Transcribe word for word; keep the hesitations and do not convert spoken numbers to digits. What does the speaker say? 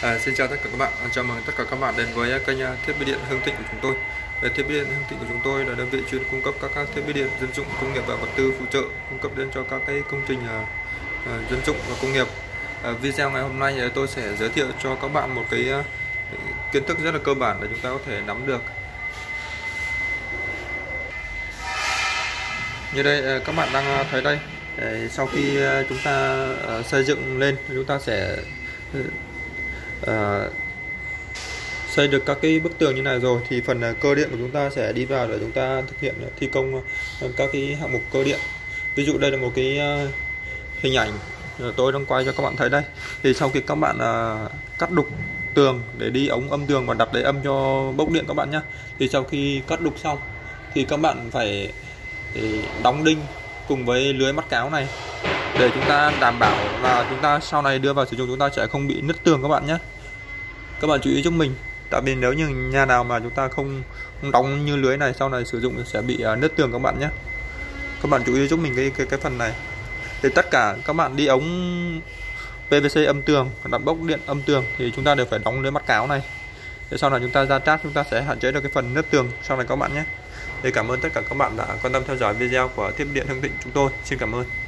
À, xin chào tất cả các bạn, à, chào mừng tất cả các bạn đến với kênh thiết bị điện Hưng Thịnh của chúng tôi. Về thiết bị điện Hưng Thịnh của chúng tôi là đơn vị chuyên cung cấp các, các thiết bị điện dân dụng, công nghiệp và vật tư phụ trợ, cung cấp đến cho các cái công trình à, à, dân dụng và công nghiệp. À, video ngày hôm nay thì tôi sẽ giới thiệu cho các bạn một cái à, kiến thức rất là cơ bản để chúng ta có thể nắm được. Như đây à, các bạn đang thấy đây, để sau khi à, chúng ta à, xây dựng lên, chúng ta sẽ À, xây được các cái bức tường như này rồi thì phần cơ điện của chúng ta sẽ đi vào để chúng ta thực hiện thi công các cái hạng mục cơ điện. Ví dụ đây là một cái hình ảnh tôi đang quay cho các bạn thấy đây. Thì sau khi các bạn uh, cắt đục tường để đi ống âm tường và đặt đáy âm cho bốc điện các bạn nhé, thì sau khi cắt đục xong thì các bạn phải đóng đinh cùng với lưới mắt cáo này để chúng ta đảm bảo là chúng ta sau này đưa vào sử dụng chúng ta sẽ không bị nứt tường các bạn nhé. Các bạn chú ý giúp mình, tại vì nếu như nhà nào mà chúng ta không, không đóng như lưới này sau này sử dụng sẽ bị uh, nứt tường các bạn nhé. Các bạn chú ý giúp mình cái cái cái phần này. Thì tất cả các bạn đi ống pê vê xê âm tường, đặt bốc điện âm tường thì chúng ta đều phải đóng lưới mắt cáo này. Để sau này chúng ta ra trát chúng ta sẽ hạn chế được cái phần nứt tường sau này các bạn nhé. Thì cảm ơn tất cả các bạn đã quan tâm theo dõi video của thiết bị điện Hưng Thịnh chúng tôi. Xin cảm ơn.